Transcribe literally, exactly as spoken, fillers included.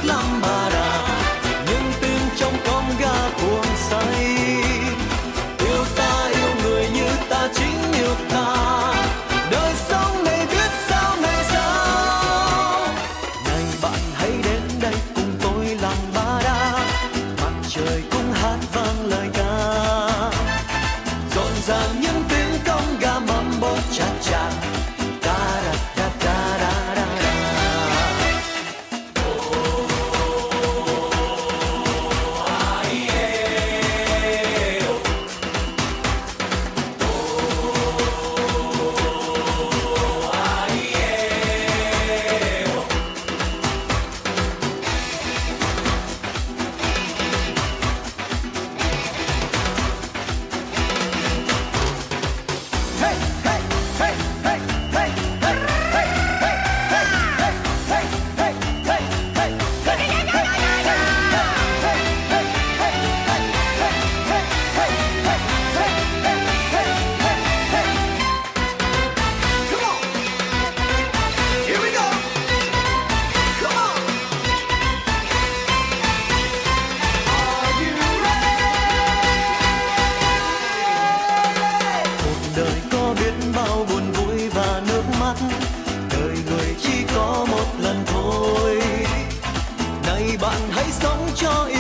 Lambada, những tiếng trong con ga cuồng say. Yêu ta yêu người như ta chính yêu ta, đời sống này biết sao này sao. Này bạn hãy đến đây cùng tôi Lambada, mặt trời cũng hát vang lời ca, rộn ràng những tiếng con ga mambo cha cha. Đời người chỉ có một lần thôi, này bạn hãy sống cho